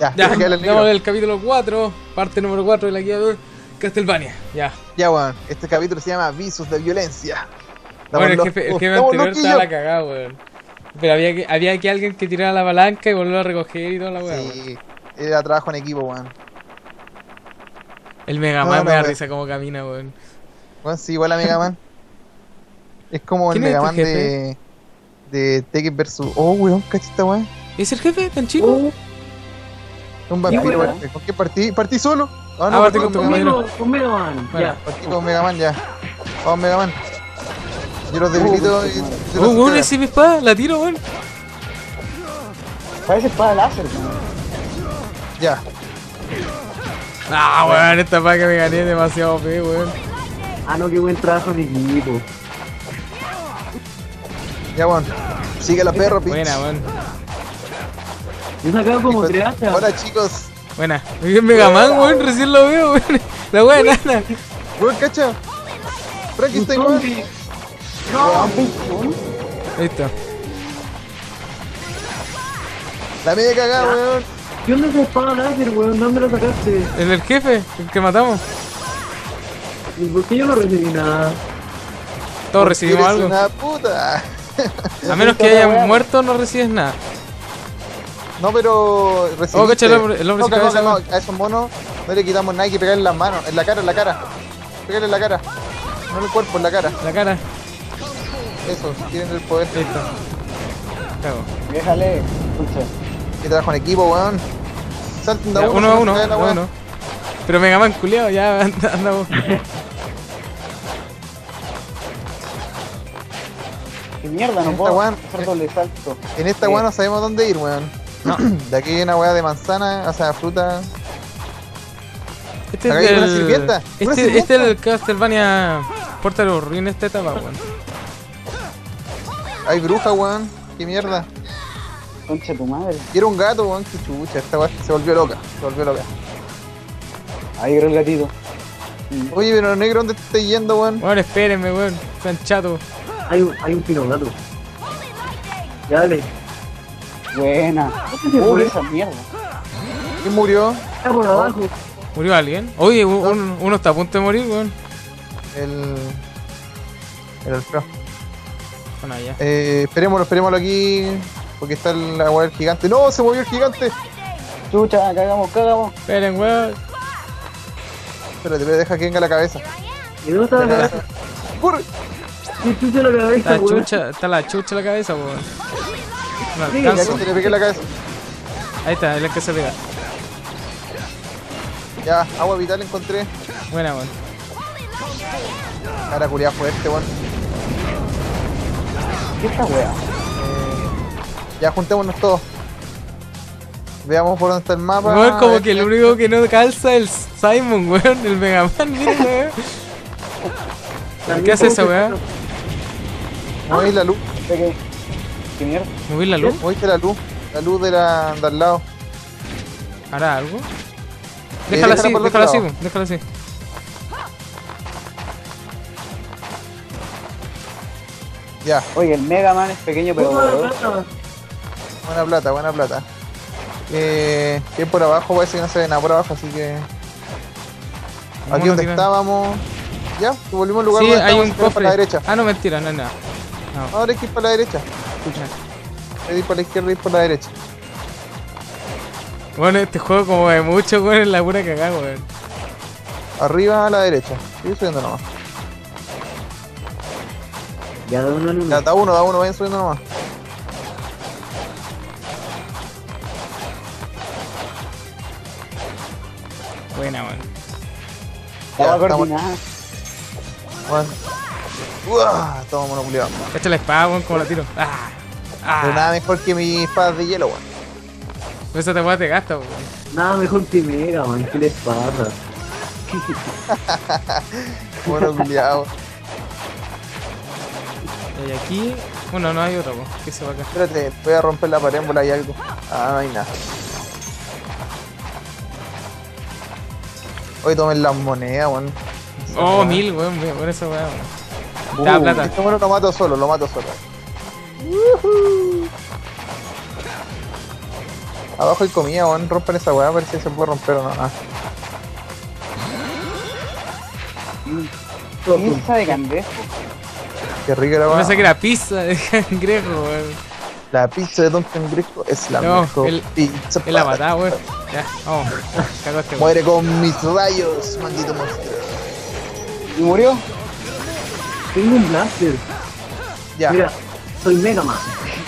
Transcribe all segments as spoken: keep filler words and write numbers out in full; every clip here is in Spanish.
Ya, Ya, que el damos el capítulo cuatro, parte número cuatro de la guía de Castlevania. Ya. Ya, weón. Este capítulo se llama Visos de Violencia. Bueno, el Estamos jefe, el locos, jefe estamos anterior estaba loquillos. la cagada, weón. Pero había que, había que alguien que tirara la palanca y volviera a recoger y toda la weá, weón. Sí, era trabajo en equipo, weón. El Mega No, Man no, me da weón. risa como camina, weón. Weón, sí, igual a Mega Man. Es como el ¿Quién es Mega este Man jefe? de. de Tekken versus. Oh, weón, cachita, weón. ¿Es el jefe tan chico? Uh, Un vampiro, weón. weón. ¿Con qué partí? ¿Partí solo? Ah, no, Ah, partí partí con con tu Mega Man. compañero. conmigo, con Mega Man. Bueno. Ya. Partí con Mega Man, ya. Vamos, Mega Man. Yo los debilito y. y Oh, los weón, saco. ese mi espada, la tiro, weón. Parece espada láser, weón. Ya. Ah, weón, esta espada que me gané es demasiado fe, weón. Ah, no, qué buen trabajo en equipo. Ya, weón. Sigue la perro, pitch. Buena, weón. Yo sacaba como tres hachas. Hola, chicos. Buena. Es Mega Man, weón, recién lo veo, weón. La weá nana. Weón, cacha. Frankenstein, Un weón. zombie. No, Listo. La media cagada, weón. ¿qué onda esa espada láser, weón? ¿Dónde la sacaste? El del jefe, el que matamos. ¿Y por qué yo no recibí nada? Todos recibimos Eres algo. una puta. A menos que hayan muerto, no recibes nada. No, pero recibiste. Oh, cacha, el hombre- el hombre no, sin calma, cabeza, calma, weón. a esos monos no le quitamos nada, hay que pegarle en las manos, en la cara, en la cara. Pegarle en la cara. No en el cuerpo, en la cara. La cara. Eso, tienen el poder. Listo. Cago. Déjale, escucha. Que trabajo en equipo, weón. Salten de Ya, a uno a se uno, cae la uno a weón. uno. Pero Mega Man culiao, ya anda- andamos. ¿Qué mierda? No Esta puedo weón- hacer doble salto. En esta Sí. weá no sabemos dónde ir, weón. No. De aquí hay una weá de manzana, o sea, fruta. Este Acá es hay una del. sirvienta, Este, una este sirvienta. es el Castlevania Porta de los Ruines esta etapa, weón. Hay bruja, weón. Qué mierda. Concha tu madre. Y era un gato, weón. Qué chucha. Esta weá se volvió loca. Se volvió loca. Ahí era el gatito. Oye, pero negro, ¿dónde te estás yendo, weón? Weón, espérenme, weón. Están chatos. Hay un, hay un pino gato. Ya dale. Buena. ¿Qué se Uy. esa mierda? ¿Quién murió? Está por abajo. ¿Murió alguien? Oye, un- un- uno está a punto de morir, weón. El. El Alfredo. Bueno, ya. Eh, esperémoslo, esperémoslo aquí. Porque está el- la weá del gigante. ¡No! ¡Se movió el gigante! Chucha, cagamos, cagamos. Esperen, weón. Espérate, pero deja que venga la cabeza. ¿Y dónde está la cabeza? ¡Corre! ¿Qué chucha la cabeza, Está weón? chucha, está la chucha en la cabeza, weón. No Sí, Ya alcanzo. que te le pegué en la cabeza. Ahí está, es el que se pega. Ya, agua vital encontré. Buena, weón. Cara culiada fuerte, weón. ¿Qué esta wea? Eh, ya juntémonos todos. Veamos por dónde está el mapa. Weón, a como ver que el qué- único que no calza es el Simon, weón. El Mega Man, miren, weón. ¿Qué hace esa weá? Moví la luz. ¿Qué? ¿Qué mierda? ¿Mover la luz? Moviste la luz. La luz de la de al lado. ¿Hará algo? Eh, Déjala déjala así, por el déjala otro así, lado. weón, déjala así. Ya, Oye, el Mega Man es pequeño pero poderoso. buena plata, buena plata. Eh, que por abajo parece que no se ve nada por abajo, así que. Aquí Vámonos, donde tira. estábamos. Ya, volvimos al lugar Sí, donde hay estábamos, un pero cofre. para la derecha. Ah, no, mentira, no es nada. No. Ahora hay que ir para la derecha. Hay que ir para la izquierda y ir por la derecha. Bueno, este juego como de mucho, weón, es la pura cagada, weón. Arriba a la derecha. Sigue subiendo nomás. Ya da una luna. Ya, da uno, da uno, vayan subiendo nomás. Buena, weón. Ya, Estaba estamos- coordinada. Bueno. Uah, Estamos monoculeados. Cacha la espada, weón, como la tiro. Ah, Pero ah. nada mejor que mis espadas de hielo, weón. Esa te weá te gasta, weón. Nada mejor que Mega Man. ¿Qué les pasa? Monoculeado. Y aquí. Bueno, no hay otro, weón. ¿Qué se va acá? Espérate, voy a romper la parémbola y algo. Ah, no hay nada. Hoy tomen las monedas, weón. Esa Oh, weá. mil, weón, weón, por esa weá, weón. Uh, Da plata. Este bueno lo mato solo, lo mato solo. Abajo hay comida, weón. Rompen esa weá, a ver si se puede romper o no. Ah. Pizza de cangrejo. Qué rica la Yo weá. pensé que era pizza de cangrejo, weón. La pizza de Don Cangrejo es la No, mejor el- pizza. Es la para- patada, weón. Ya, vamos. Cagó este weón. Muere con mis rayos, maldito monstruo. ¿Y murió? Tengo un blaster. Ya. Mira, soy Mega Man.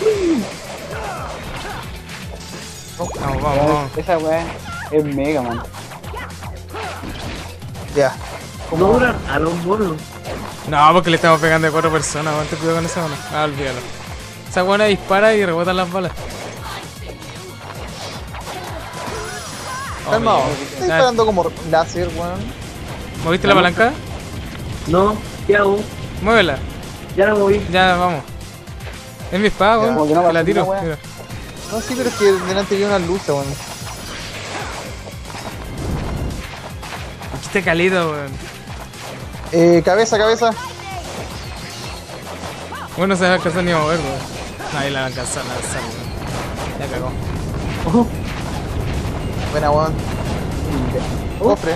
Vamos, vamos, vamos. Esa weá es Mega Man. Ya. No duran a los monos. No, porque le estamos pegando a cuatro personas, weón. Te cuidado con esa mano. Ah, olvídalo. Esa buena dispara y rebotan las balas. Oh, Calmado. mira. Estoy disparando como láser, weón. ¿Moviste la palanca? No, ¿qué hago? Muévela. Ya la moví. Ya, vamos. Es mi espada, Ya. weón. Como que no Te la pasó tiro. una wea. Mira. No, sí, pero es que delante había una luz, weón. Aquí está calito, weón. Eh, cabeza, cabeza. Bueno, se va a alcanzar ni a mover, weón. Ahí la va a alcanzar, la va a alcanzar, weón. Ya cagó. Ojo. Buena, weón. Oh, Cofre.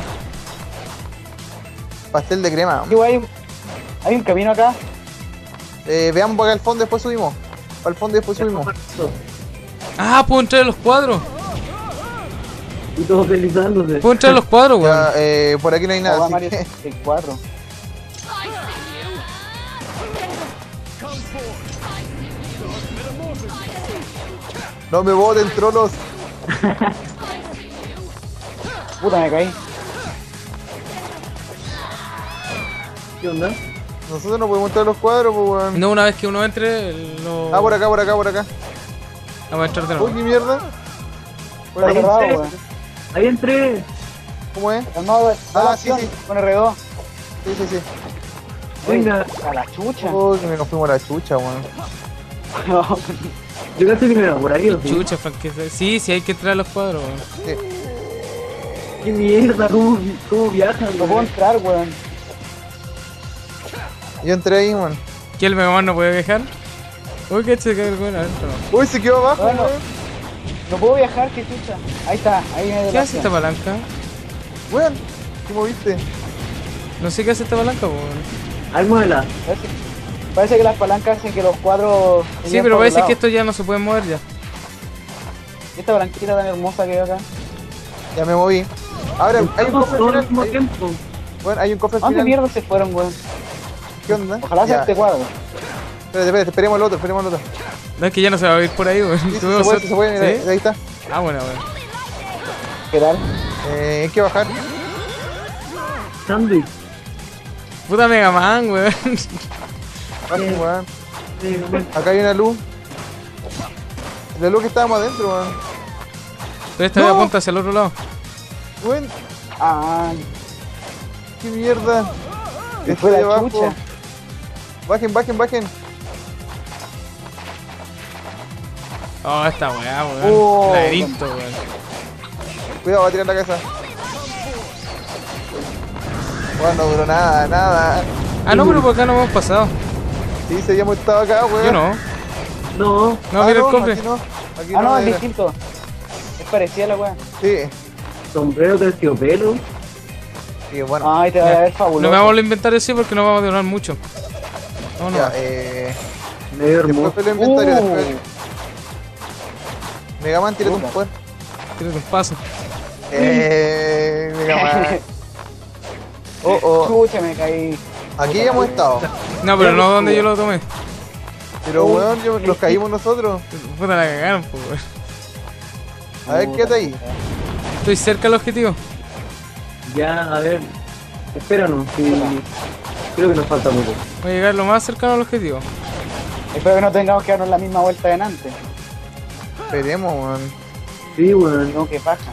Pastel de crema. Sí, weá, hay, un- hay un camino acá. Eh, veamos para acá al fondo, después subimos. Para el fondo y después subimos. Ah, puedo entrar a los cuadros. Y todos deslizándose. Puedo entrar a los cuadros, weón. Ya, eh, por aquí no hay Oh, nada, va así Mario que... sesenta y cuatro. No me boten, trolos. Puta, me caí. ¿Qué onda? Nosotros no podemos entrar a los cuadros, pues, weón. No, una vez que uno entre, lo... Ah, por acá, por acá, por acá. Vamos a entrar de Uy, nuevo. qué mierda. Está Ahí cerrado, entré. weón. Ahí entré. ¿Cómo es? No, da Ah, la sí, opción sí. con R dos. Sí, sí, sí. Venga. A la chucha. Uy, que nos fuimos a la chucha, weón. Yo casi que me iba por ahí, ¿o sí? Chucha, franqueza. Sí, sí, hay que entrar a los cuadros, weón. Sí. Qué mierda, cómo, cómo viajan, No puedo weón. entrar, weón. Yo entré ahí, weón. ¿Que el Mega Man no puede viajar? Uy, que se cae el weón adentro. Uy, se quedó abajo, Bueno. weón. No puedo viajar, qué chucha. Ahí está, ahí viene de ¿Qué la hace esta opción. palanca? Weón, ¿qué moviste? No sé qué hace esta palanca, weón. Ahí muévela. Parece, parece que las palancas hacen que los cuadros. se Sí, lleven pero por parece un que lado. esto ya no se puede mover ya. ¿Y esta palanquita tan hermosa que veo acá? Ya me moví. Ahora, hay un Estamos cofre todos al al mismo final. Hay, tiempo. bueno, hay un cofre al ¿Dónde final. mierda se fueron, weón? ¿Qué onda? Ojalá sea Ya, este cuadro. Espérate, espérate, esperemos al otro, esperemos al otro. No, es que ya no se va a ir por ahí, weón. Sí, sí, se Tuvimos puede, suerte. se puede, mira, ¿Sí? ahí está. Ah, bueno, weón. ¿Qué tal? Eh, hay que bajar. Sándwich. Puta Mega Man, weón. Bajen, weón. Mega Man. Acá hay una luz. La luz que estábamos adentro, weón. Pero esta No. vez apunta hacia el otro lado. Weón, Ah, qué mierda. me fue Estoy la abajo. chucha. Bajen, bajen, bajen. Oh, esta weá, weón. Oh, Laberinto, weón. Cuidado, va a tirar la cabeza. Weón, no duró nada, nada. Ah, no, pero por acá no hemos pasado. Sí, seguíamos estado acá, weón. Yo no. No. No, Ah, mira el cofre. Aquí no, aquí Ah, no, es era. distinto. Es parecida a la weá. Sí, Sombrero terciopelo. sí, bueno. Ay, te va a ver fabuloso. No me vamos a inventar así porque no vamos a durar mucho. No, no. Ya, eh. Medio Después hermoso. fue el inventario, Uh. después. Mega Man, tírate un Puta. poder. Tírate un paso. Eh, Mega Man. Oh, oh. Chucha, me caí. Aquí ya hemos estado. No, pero no donde yo lo tomé. Pero weón, yo- nos caímos nosotros. Puta la cagaron, pues, weón. A ver, quédate ahí. Estoy cerca del objetivo. Ya, a ver. Espéranos. Sí. Creo que nos falta mucho. Voy a llegar lo más cercano al objetivo. Espero que no tengamos que darnos la misma vuelta de antes. Esperemos, weón. Sí, weón. No, que paja.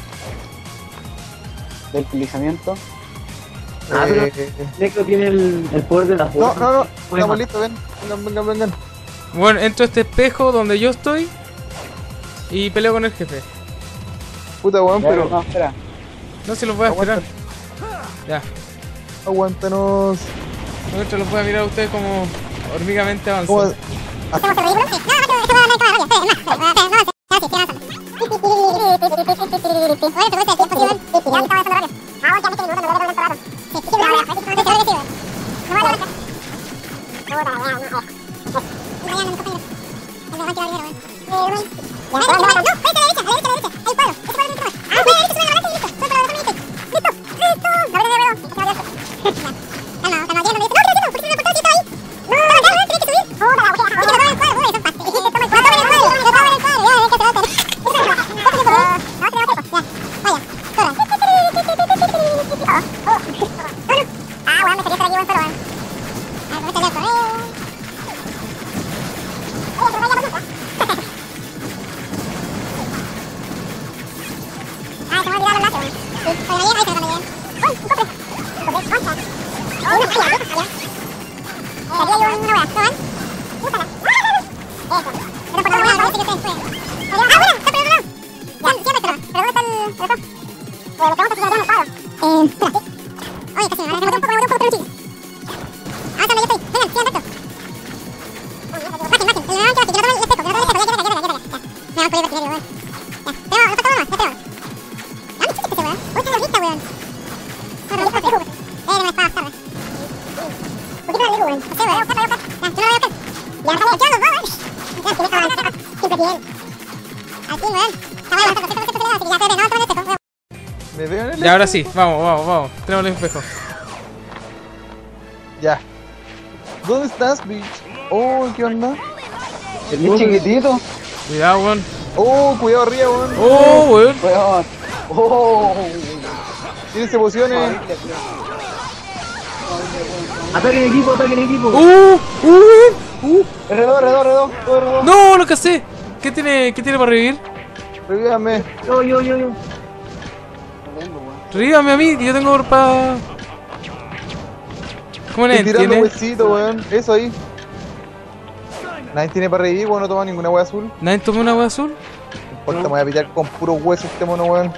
Del deslizamiento. Ah, pero Eh, Necro tiene el, el poder de la no, fuerza. no, no. Puede Estamos matar. listos, ven. Vengan, vengan, vengan. Bueno, entro a este espejo donde yo estoy y peleo con el jefe. Puta, weón, Ya, pero. no, espera. No se los voy a esperar. Ya. Aguántanos. Mientras los voy a mirar a ustedes como hormigamente ¿Cómo? avanzan. ¿Me veo en el Y ahora sí, vamos, vamos, vamos. Tenemos el espejo. Ya. ¿Dónde estás, bitch? Oh, ¿qué onda? Es chiquitito. Cuidado, weón. Oh, cuidado arriba, weón. Oh, weón. Weón. Oh. Tienes emociones. Ataque en equipo, ataque en equipo. Uh, uh, uh. Redor, redor, redor, redor, redor. No, lo que sé. ¿Qué tiene, qué tiene para revivir? Revívame. Yo, yo, yo, yo. No tengo, weón. Revívame a mí, que yo tengo para... ¿Cómo Estoy nadie tirando tiene? huesito, weón. Eso ahí. Nadie tiene para revivir, weón. No toma ninguna wea azul. ¿Nadie tomó una agua azul? No importa, me voy a pillar con puro hueso este mono, weón.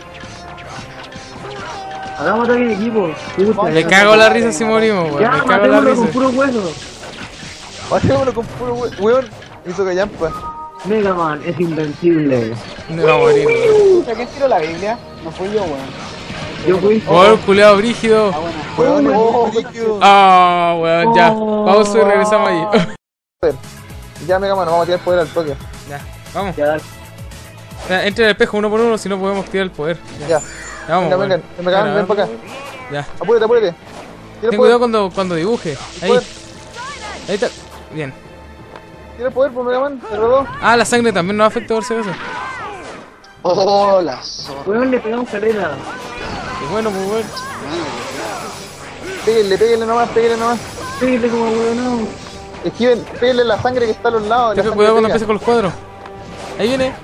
Hagamos ataque en equipo. Puta. Le cago la risa si morimos, weón. Ya, Le cago la matémoslo risa. con puro hueso. Matémoslo con puro hueso. Weón, hizo callampa. Mega Man es invencible. No va a morir, weón. ¿Quién tiró la Biblia? No fui yo, weón. Yo fui. Oh, culeado brígido. Ah, bueno. Weón, Oh, oh, brígido. Ah, weón, ya. Oh. Pausa y regresamos ahí. Ya, Mega Man, vamos a tirar poder al toque. Ya, vamos. Ya, dale. Ya, entre en el espejo uno por uno, si no podemos tirar el poder. Ya, Ya. ya vamos. Venga, weón. venga, Mega Man, ven para acá. Ya. Apúrate, apúrate. Tira Ten el cuidado poder. cuando, cuando dibuje. Ahí. Poder. Ahí está. Bien. Tira el poder, por Mega Man. Se rodó. Ah, la sangre también nos afecta por si acaso. Oh, la zorra. Weón, le pegamos carrera. Y bueno, pues weón. Péguenle, péguenle nomás, péguenle nomás. Pégale como weón, no. Esquiven, péguenle la sangre que está a los lados. la Ten sangre cuidado cuando pega. empiece con los cuadros. Ahí viene.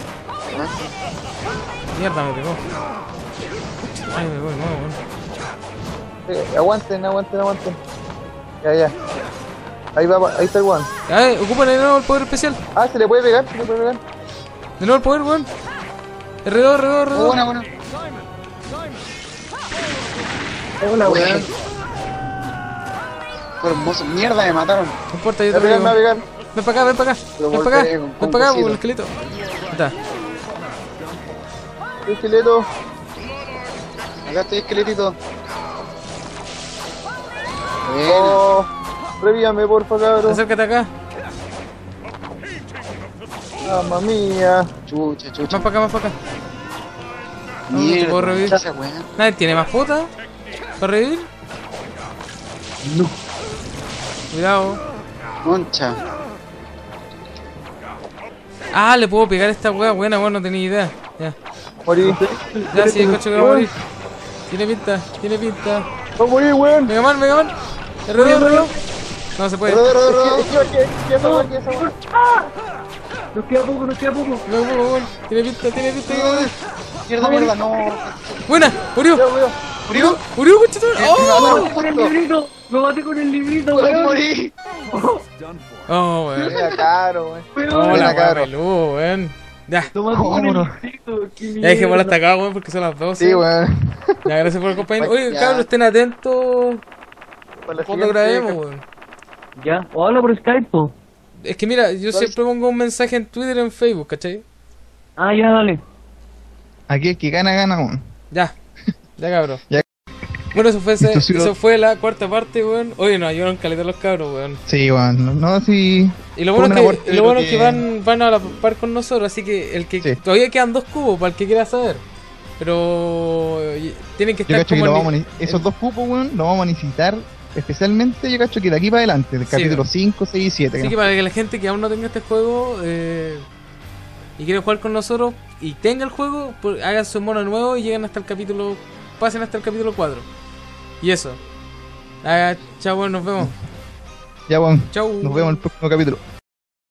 Mierda, me pegó. Ay, me pegó de nuevo, weón. Eh, aguanten, aguanten, aguanten. Ya, ya. Ahí va, ahí está el one. Ay, ocupan de nuevo el poder especial. Ah, se le puede pegar, se le puede pegar. De nuevo el poder, weón. R dos, R dos, R Oh, dos. buena, buena. Hola, weón. Fue hermoso. Mierda, me mataron. No importa, yo Me te va a pegar, me va a pego. pegar. Ven para acá, ven para acá. Pero Ven para acá. volveré con- Ven con para acá, cosito. por el esqueleto. Ahí está. El esqueleto. Acá estoy, esqueletito. Buena. Oh, revívame, porfa, cabrón. Acércate acá. Mamma mía. Chucha, chucha. Más para acá, más para acá. No, no te Mierda. puedo revivir. Esa weá. ¿Nadie tiene más puta? ¿Para revivir? No. Cuidado. Concha. Ah, le puedo pegar a esta wea. Buena, weón, no tenía idea. Ya. Morí. Ya, sí, el coche que va a morir. Tiene pinta, tiene pinta. Va a morir, weón. Mega Man, Mega Man. R dos, R dos. No se puede. Rodeo, rodeo, rodeo. Esquiva, esquiva, esquiva esa weá, esquiva esa weá. Nos queda poco, nos queda poco. No puedo, weón. Tiene pinta, tiene pinta. que va a morir. Mierda, mierda, no. Buena, murió. Cuidado, cuidado. ¿Murió? Murió, coche. Oh, ¡Me maté con el librito! ¡Me maté con el librito, ¡Puedo weón! morir! oh, weón. Mira, caro, weón. Oh, Buena, la wea cabrón. peludo, weón. Ya. ¡Me maté con el Vámonos. librito! ¡Qué Ya dejé por mierda! hasta acá, weón, porque son las doce. Sí, weón. Ya, gracias por acompañarnos. Oye, Ya. cabros, estén atentos Para la cuando siguiente- grabemos, weón. Ya, o habla por Skype, po. Es que mira, yo ¿Cuál? siempre pongo un mensaje en Twitter y en Facebook, ¿cachai? Ah, ya, dale. Aquí el que gana, gana, weón. Ya, ya cabrón. Ya. Bueno, eso fue, ese- Esto sí lo- eso fue la cuarta parte, weón. Oye, nos ayudaron caleta los cabros, weón. Sí, weón. No, no, sí. Y lo Fue bueno, un es aporte que, de lo lo bueno es que que- van, van a la par con nosotros, así que el que Sí. todavía quedan dos cubos para el que quiera saber. Pero eh, tienen que Yo estar cacho que como lo en- vamos a ne- esos dos cupos, weón, los vamos a necesitar especialmente, yo cacho que de aquí para adelante, del Sí, capítulo weón. cinco, seis y siete. Así que para que la gente que aún no tenga este juego eh, y quiere jugar con nosotros y tenga el juego, pues, hagan su mono nuevo y lleguen hasta el capítulo, pasen hasta el capítulo cuatro. Y eso. Ah, chao, weón, nos vemos. Ya, weón. Chau. Nos vemos en el próximo capítulo.